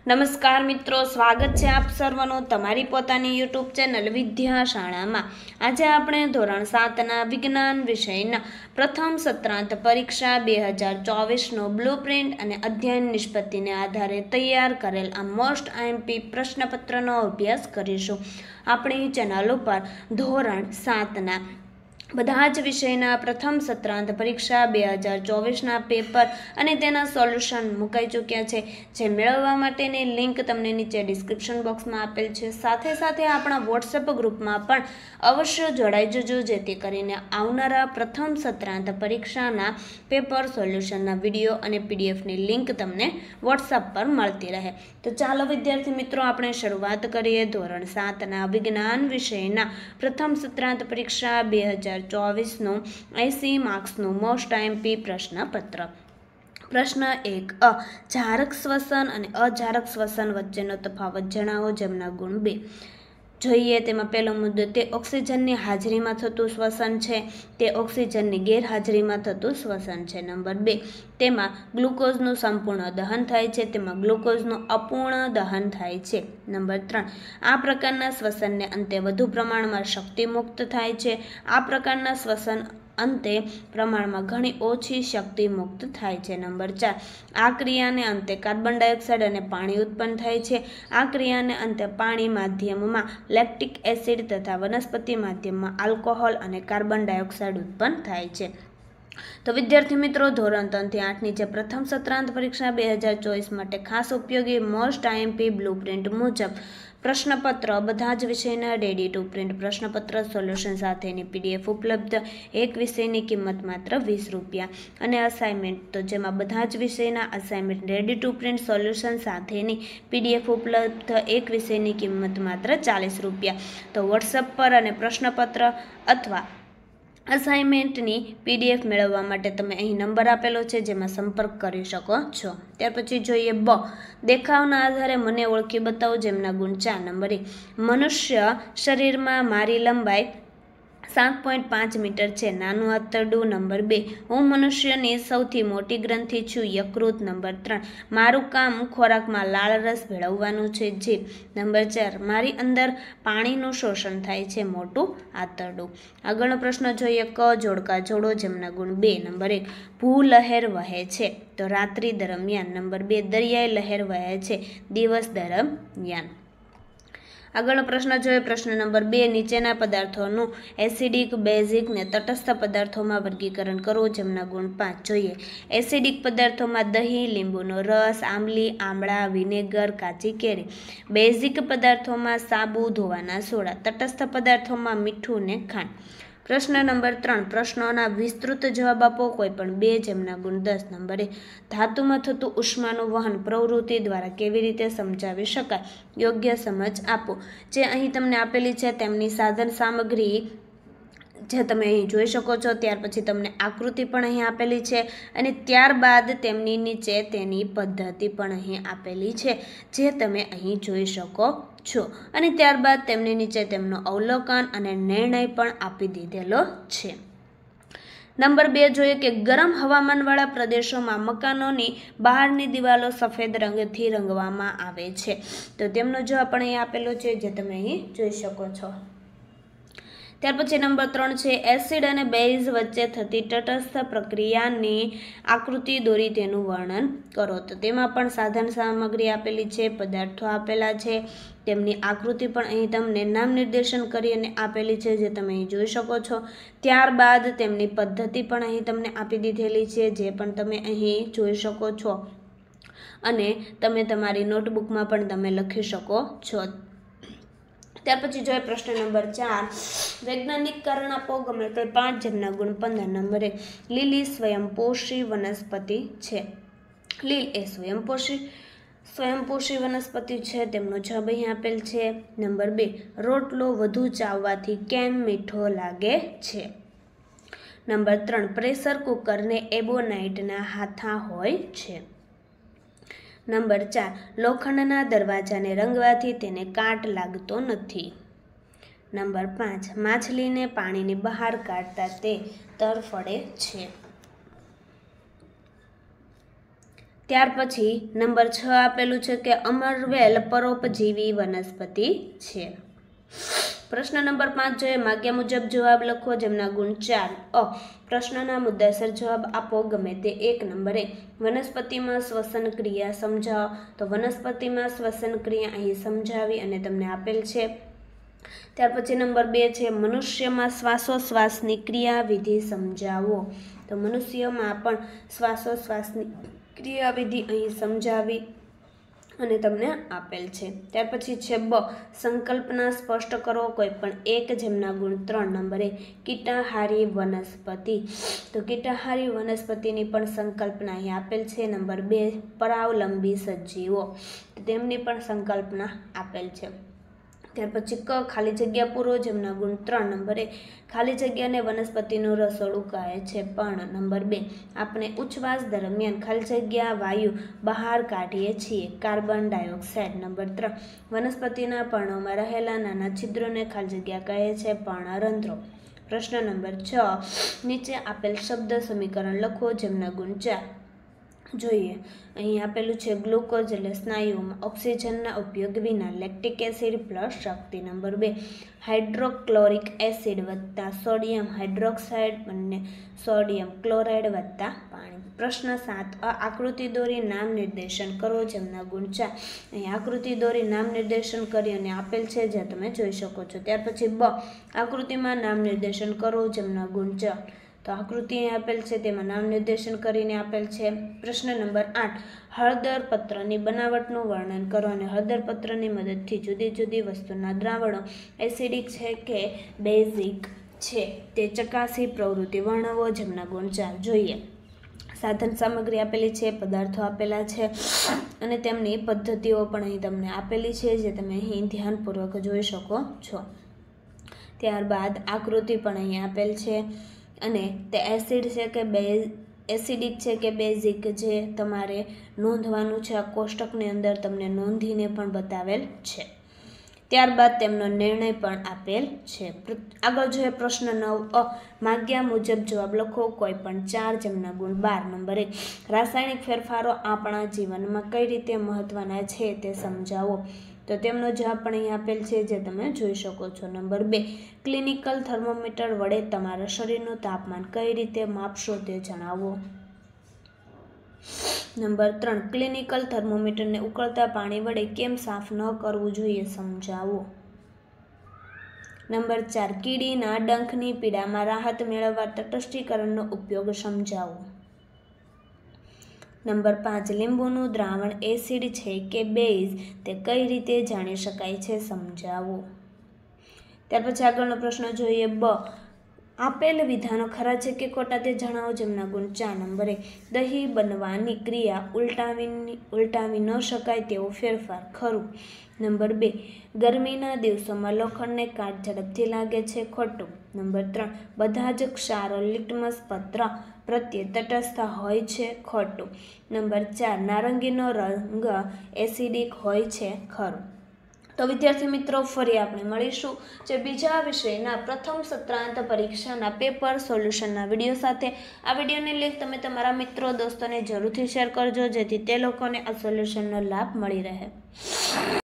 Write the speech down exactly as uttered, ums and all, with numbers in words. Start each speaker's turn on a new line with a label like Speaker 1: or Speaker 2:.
Speaker 1: નમસ્કાર મિત્રો, સ્વાગત છે આપ સર્વનું તમારી પોતાની યુટ્યુબ ચેનલ વિદ્યાશાળામાં। આજે આપણે ધોરણ સાતના વિજ્ઞાન વિષયના પ્રથમ સત્રાંત પરીક્ષા બે હજાર ચોવીસનો બ્લુપ્રિન્ટ અને અધ્યયન નિષ્પત્તિને આધારે તૈયાર કરેલ આ મોસ્ટ આઈએમપી પ્રશ્નપત્રનો અભ્યાસ કરીશું। આપણી ચેનલ ઉપર ધોરણ સાતના બધા જ વિષયના પ્રથમ સત્રાંત પરીક્ષા બે હજાર ચોવીસના પેપર અને તેના સોલ્યુશન મુકાઈ ચૂક્યા છે, જે મેળવવા માટેની લિંક તમને નીચે ડિસ્ક્રિપ્શન બોક્સમાં આપેલ છે। સાથે સાથે આપણા વોટ્સએપ ગ્રુપમાં પણ અવશ્ય જોડાઈ જજો, જેથી કરીને આવનારા પ્રથમ સત્રાંત પરીક્ષાના પેપર સોલ્યુશનના વિડીયો અને પીડીએફની લિંક તમને વોટ્સએપ પર મળતી રહે। તો ચાલો વિદ્યાર્થી મિત્રો, આપણે શરૂઆત કરીએ ધોરણ સાતના વિજ્ઞાન વિષયના પ્રથમ સત્રાંત પરીક્ષા બે હજાર ચોવીસનું એંસી માર્ક્સનું મોસ્ટ આઈએમપી પ્રશ્નપત્ર। પ્રશ્ન એક અ જારક શ્વસન અને અજારક શ્વસન વચ્ચેનો તફાવત જણાવો, જેમના ગુણ બે। જોઈએ તેમાં પહેલો મુદ્દો, તે ઓક્સિજનની હાજરીમાં થતું શ્વસન છે, તે ઓક્સિજનની ગેરહાજરીમાં થતું શ્વસન છે। નંબર બે, તેમાં ગ્લુકોઝનું સંપૂર્ણ દહન થાય છે, તેમાં ગ્લુકોઝનું અપૂર્ણ દહન થાય છે। નંબર ત્રણ, આ પ્રકારના શ્વસનને અંતે વધુ પ્રમાણમાં શક્તિ મુક્ત થાય છે, આ પ્રકારના શ્વસન અંતે પ્રમાણમાં ઘણી ઓછી શક્તિ મુક્ત થાય છે। નંબર ચાર, આ ક્રિયાને અંતે કાર્બન ડાયોક્સાઇડ અને પાણી ઉત્પન્ન થાય છે, આ ક્રિયાને અંતે પાણી માધ્યમમાં લેક્ટિક એસિડ તથા વનસ્પતિ માધ્યમમાં આલ્કોહોલ અને કાર્બન ડાયોક્સાઇડ ઉત્પન્ન થાય છે। તો વિદ્યાર્થી મિત્રો, ધોરણ ત્રણથી આઠની જે પ્રથમ સત્રાંત પરીક્ષા બે હજાર ચોવીસ માટે ખાસ ઉપયોગી મોસ્ટ આઈએમપી બ્લુપ્રિન્ટ મુજબ પ્રશ્નપત્ર બધા જ વિષયના રેડી ટુ પ્રિન્ટ પ્રશ્નપત્ર સોલ્યુશન સાથેની પીડીએફ ઉપલબ્ધ। એક વિષયની કિંમત માત્ર વીસ રૂપિયા અને અસાઇનમેન્ટ, તો જેમાં બધા જ વિષયના assignment ready to print solution સાથેની પીડીએફ ઉપલબ્ધ। એક વિષયની કિંમત માત્ર ચાલીસ રૂપિયા। તો વોટ્સએપ પર અને પ્રશ્નપત્ર અથવા અસાઇનમેન્ટની પીડીએફ મેળવવા માટે તમે અહીં નંબર આપેલો છે, જેમાં સંપર્ક કરી શકો છો। ત્યાર પછી જોઈએ બ દેખાવના આધારે મને ઓળખી બતાવો, જેમના ગુણ ચાર। નંબર એક, મનુષ્ય શરીરમાં મારી લંબાઈ સાત પોઈન્ટ પાંચ મીટર છે, નાનું આંતરડું। નંબર બે, હું મનુષ્યની સૌથી મોટી ગ્રંથિ છું, યકૃત। નંબર ત્રણ, મારું કામ ખોરાકમાં લાળ રસ ભેળવવાનું છે, જીભ। નંબર ચાર, મારી અંદર પાણીનું શોષણ થાય છે, મોટું આંતરડું। આગળનો પ્રશ્ન જોઈએ ક જોડકા જોડો, જેમના ગુણ બે। નંબર એક, ભૂ લહેર વહે છે, તો રાત્રિ દરમિયાન। નંબર બે, દરિયાઈ લહેર વહે છે, દિવસ દરમિયાન। આગળનો પ્રશ્ન જોઈએ પ્રશ્ન નંબર બે, નીચેના પદાર્થોનું એસિડિક, બેઝિક ને તટસ્થ પદાર્થોમાં વર્ગીકરણ કરો, જેમના ગુણ પાંચ। જોઈએ એસિડિક પદાર્થોમાં દહીં, લીંબુનો રસ, આંબલી, આમળા, વિનેગર, કાચી કેરી। બેઝિક પદાર્થોમાં સાબુ, ધોવાના સોડા। તટસ્થ પદાર્થોમાં મીઠું ને ખાંડ। પ્રશ્ન નંબર ત્રણ, પ્રશ્નોના વિસ્તૃત જવાબ આપો, કોઈ પણ બે, જેમના ગુણ દસ। નંબર એક, ધાતુમાં થતું ઉષ્માનું વહન પ્રવૃત્તિ દ્વારા કેવી રીતે સમજાવી શકાય, યોગ્ય સમજ આપો। જે અહીં તમને આપેલી છે તેમની સાધન સામગ્રી જે તમે અહીં જોઈ શકો છો। ત્યાર પછી તમને આકૃતિ પણ અહીં આપેલી છે અને ત્યારબાદ તેમની નીચે તેની પદ્ધતિ પણ અહીં આપેલી છે, જે તમે અહીં જોઈ શકો છો। અને ત્યારબાદ તેમની નીચે તેમનો અવલોકન અને નિર્ણય પણ આપી દીધેલો છે। નંબર બે જોઈએ કે ગરમ હવામાનવાળા પ્રદેશોમાં મકાનોની બહારની દિવાલો સફેદ રંગથી રંગવામાં આવે છે, તો તેમનો જવાબ પણ અહીં આપેલો છે, જે તમે અહીં જોઈ શકો છો। ત્યાર પછી નંબર ત્રણ છે, એસિડ અને બેઝ વચ્ચે થતી તટસ્થ પ્રક્રિયાની આકૃતિ દોરી તેનું વર્ણન કરો, તો તેમાં પણ સાધન સામગ્રી આપેલી છે, પદાર્થો આપેલા છે, તેમની આકૃતિ પણ અહીં તમને નામ નિર્દેશન કરી અને આપેલી છે, જે તમે અહીં જોઈ શકો છો। ત્યારબાદ તેમની પદ્ધતિ પણ અહીં તમને આપી દીધેલી છે, જે પણ તમે અહીં જોઈ શકો છો અને તમે તમારી નોટબુકમાં પણ તમે લખી શકો છો। ત્યાર પછી જોઈએ પ્રશ્ન નંબર ચાર, વૈજ્ઞાનિક કારણ આપો, ગમે તે પાંચ, જેમના ગુણ પંદર। નંબર એક, લીલી સ્વયંપોષી વનસ્પતિ છે, લીલ એ સ્વયંપોષી સ્વયંપોષી વનસ્પતિ છે, તેમનો જવાબ અહીં આપેલ છે। નંબર બે, રોટલો વધુ ચાવવાથી કેમ મીઠો લાગે છે। નંબર ત્રણ, પ્રેશર કુકરને એબોનાઇટના હાથા હોય છે। નંબર ચાર, લોખંડના દરવાજાને રંગવાથી તેને કાટ લાગતો નથી। નંબર પાંચ, માછલીને પાણીની બહાર કાઢતા તે તરફડે છે। ત્યાર પછી નંબર છ આપેલું છે કે અમરવેલ પરોપજીવી વનસ્પતિ છે. પ્રશ્ન નંબર પાંચ જોઈએ, માગ્યા મુજબ જવાબ લખો જેમના ગુણ ચાર. અ પ્રશ્નના મુદ્દાસર જવાબ આપો ગમે તે એક. નંબર એક, વનસ્પતિમાં શ્વસન ક્રિયા સમજાવો. તો વનસ્પતિમાં શ્વસન ક્રિયા અહીં સમજાવી અને તમને આપેલ છે. ત્યાર પછી નંબર બે છે, મનુષ્યમાં શ્વાસોશ્વાસની ક્રિયાવિધિ સમજાવો. તો મનુષ્યમાં પણ શ્વાસોશ્વાસની ક્રિયાવિધિ અહીં સમજાવી અને તમને આપેલ છે. ત્યાર પછી છે બ, સંકલ્પના સ્પષ્ટ કરો કોઈ પણ એક જેમના ગુણ ત્રણ. નંબર એક, કીટાહારી વનસ્પતિ. તો કીટાહારી વનસ્પતિની પણ સંકલ્પના અહીં આપેલ છે. નંબર બે, પરાવલંબી સજીવો, તેમની પણ સંકલ્પના આપેલ છે. ત્યાર પછી ક, ખાલી જગ્યા પૂરો જેમના ગુણ ત્રણ. નંબર એક, ખાલી જગ્યાને વનસ્પતિનું રસોડું કહે છે પણ. નંબર બે, આપણે ઉચ્છવાસ દરમિયાન ખાલી જગ્યા વાયુ બહાર કાઢીએ છીએ, કાર્બન ડાયોક્સાઇડ. નંબર ત્રણ, વનસ્પતિના પર્ણોમાં રહેલા નાના છિદ્રોને ખાલી જગ્યા કહે છે પર્ણરંધ્રો. પ્રશ્ન નંબર છ, નીચે આપેલ શબ્દ સમીકરણ લખો જેમના ગુણ ચાર. જોઈએ, અહીં આપેલું છે ગ્લુકોઝ એટલે સ્નાયુઓમાં ઓક્સિજનના ઉપયોગ વિના, લેક્ટિક એસિડ પ્લસ શક્તિ. નંબર બે, હાઇડ્રોક્લોરિક એસિડ વત્તા સોડિયમ હાઇડ્રોક્સાઇડ અને સોડિયમ ક્લોરાઇડ વત્તા પાણી. પ્રશ્ન સાત, અ આકૃતિ દોરી નામ નિર્દેશન કરો જેમના ગુણ ચાર. અહીં આકૃતિ દોરી નામ નિર્દેશન કરી અને આપેલ છે જે તમે જોઈ શકો છો. ત્યાર પછી બ, આકૃતિમાં નામ નિર્દેશન કરો જેમના ગુણ ચાર. તો આકૃતિ આપેલ છે તેમાં નામ નિર્દેશન કરીને આપેલ છે. પ્રશ્ન નંબર આઠ, હળદર પત્રની બનાવટનું વર્ણન કરો અને હળદર પત્રની મદદથી જુદી જુદી વસ્તુના દ્રાવણો એસિડિક છે કે બેઝિક છે તે ચકાસી પ્રવૃત્તિ વર્ણવો જેમના ગુણ ચાર. જોઈએ, સાધન સામગ્રી આપેલી છે, પદાર્થો આપેલા છે અને તેમની પદ્ધતિઓ પણ અહીં તમને આપેલી છે જે તમે અહીં ધ્યાનપૂર્વક જોઈ શકો છો. ત્યારબાદ આકૃતિ પણ અહીં આપેલ છે અને તે એસિડ છે કે બે એસિડિક છે કે બેઝિક જે તમારે નોંધવાનું છે. આ કોષ્ટકની અંદર તમને નોંધીને પણ બતાવેલ છે. ત્યારબાદ તેમનો નિર્ણય પણ આપેલ છે. આગળ જોઈએ પ્રશ્ન નવ અ, માગ્યા મુજબ જવાબ લખો કોઈ પણ ચાર જેમના ગુણ બાર. નંબર એક, રાસાયણિક ફેરફારો આપણા જીવનમાં કઈ રીતે મહત્વના છે તે સમજાવો. તો તેમનો જવાબ પણ અહીં આપેલ છે જે તમે જોઈ શકો છો. નંબર બે, ક્લિનિકલ થર્મોમીટર વડે તમારા શરીરનું તાપમાન કઈ રીતે માપશો તે જણાવો. નંબર ત્રણ, ક્લિનિકલ થર્મોમીટરને ઉકળતા પાણી વડે કેમ સાફ ન કરવું જોઈએ સમજાવો. નંબર ચાર, કીડીના ડંખની પીડામાં રાહત મેળવવા તટસ્થીકરણનો ઉપયોગ સમજાવો. નંબર પાંચ, લીંબુનું દ્રાવણ એસિડ છે કે બેઝ તે કઈ રીતે જાણી શકાય છે સમજાવો. ત્યાર પછી આગળનો પ્રશ્ન જોઈએ બ, આપેલ વિધાનો ખરા છે કે ખોટા તે જણાવો જેમના ગુણ ચાર. નંબર એક, દહીં બનવાની ક્રિયા ઉલટાવી ઉલટાવી ન શકાય તેવો ફેરફાર, ખરું. નંબર બે, ગરમીના દિવસોમાં લોખંડને કાટ ઝડપથી લાગે છે, ખોટું. નંબર ત્રણ, બધા જ ક્ષારો લિટમસ પત્ર પ્રત્યે તટસ્થ હોય છે, ખોટું. નંબર ચાર, નારંગીનો રંગ એસિડિક હોય છે, ખરું. તો વિદ્યાર્થી મિત્રો, ફરી આપણે મળીશું જે બીજા વિષયના પ્રથમ સત્રાંત પરીક્ષાના પેપર સોલ્યુશનના વિડીયો સાથે. આ વિડીયોની લિંક તમે તમારા મિત્રો દોસ્તોને જરૂરથી શેર કરજો જેથી તે લોકોને આ સોલ્યુશનનો લાભ મળી રહે.